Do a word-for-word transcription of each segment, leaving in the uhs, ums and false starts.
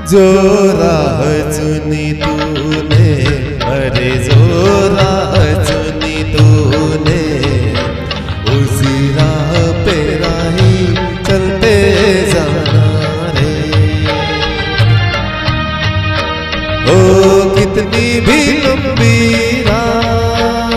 जो राह चुनी तूने, अरे जो राह चुनी तूने, उसी राह पे राही चलते जाना रे। ओ कितनी भी लंबी राह,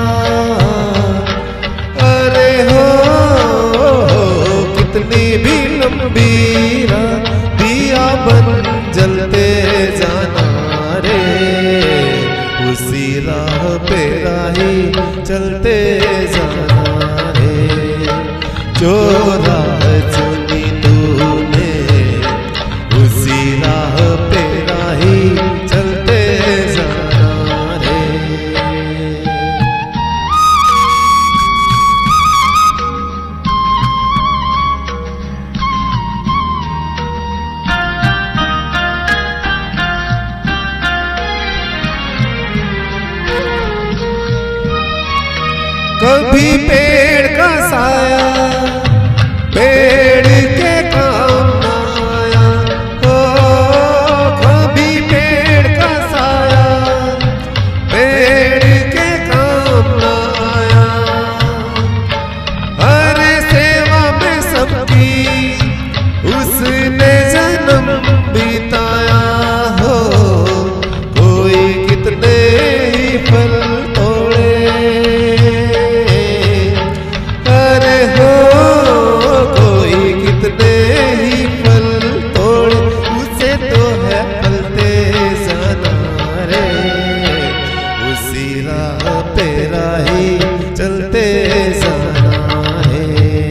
अरे हो, हो कितनी भी लंबी राह, दिया बन जलते जाना रे। उसी राह पे राही चलते जाना रे। जो राह चुनी तूने, उसी राह पे राही चलते जाना रे। कभी पेड़ का साया पेड़ के काम ना आया, हो कभी पेड़ का साया पेड़ के काम ना आया। हर सेवा में सबकी उसने जन्म बिताया, हो कोई कितने ही फल तोड़े, चलते जाना है।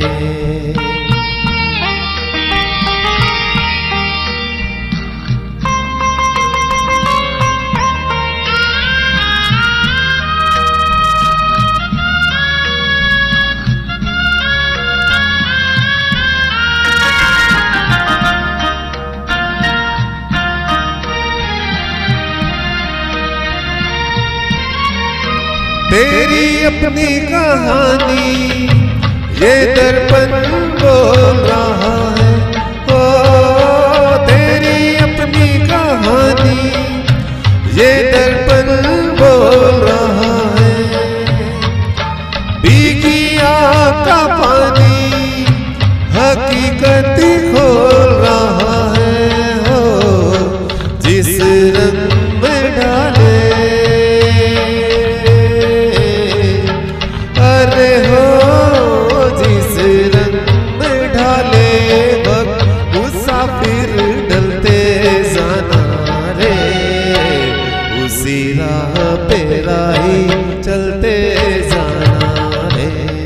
तेरी अपनी कहानी ये दर्पण बोल रहा है, ओ तेरी अपनी कहानी ये दर्पण बोल रहा है। भीगी आँख का पानी हकीकत खोल रहा है, हो जिस रंग में डाले, अरे हो जिस रंग में ढाले वक्त मुसाफिर ढलते जाना रे। उसी राह पे राही चलते जाना रे।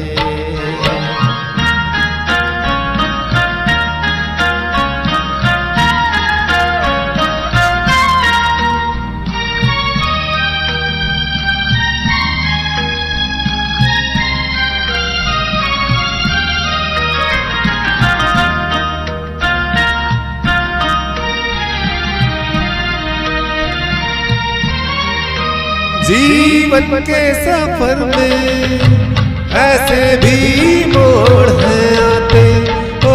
जीवन के सफर में ऐसे भी मोड़ हैं आते, ओ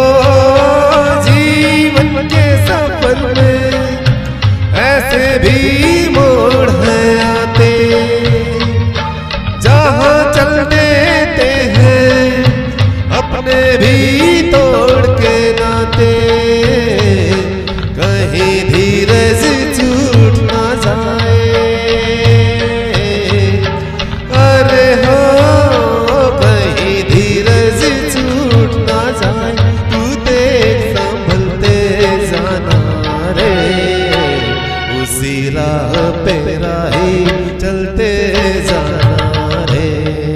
जीवन के सफर में ऐसे भी मोड़ हैं आते। जहाँ चल देते हैं अपने भी तोड़ के नाते, कहीं धीरज छूट ना जाए, उसी राह पे राही चलते जाना रे।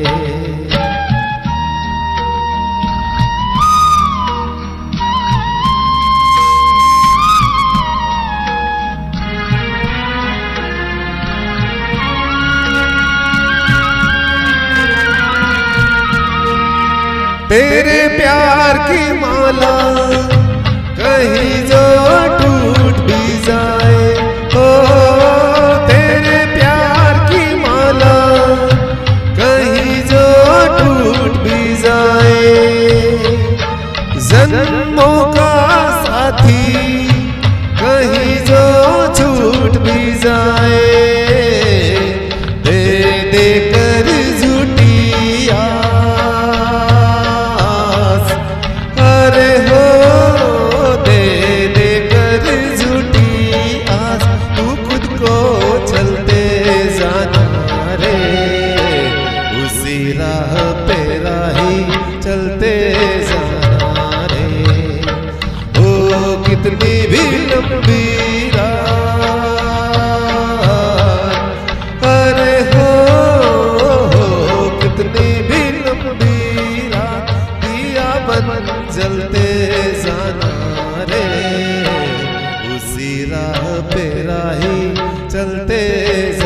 तेरे प्यार की माला कहीं जो टूट भी जाए, ओ तेरे प्यार की माला कहीं जो टूट भी जाए। जन्मों का साथी कहीं जो जाए दे दे कर झूठी आस। अरे हो दे दे कर झूठी आस, तू खुद को चलते जाना रे, उसी राह पे राही चलते जाना रे। ओ कितनी भी लंबी रात, अरे हो, हो कितनी भी लंबी रात, दिया बन जलते जाना रे, उसी राह पे राही चलते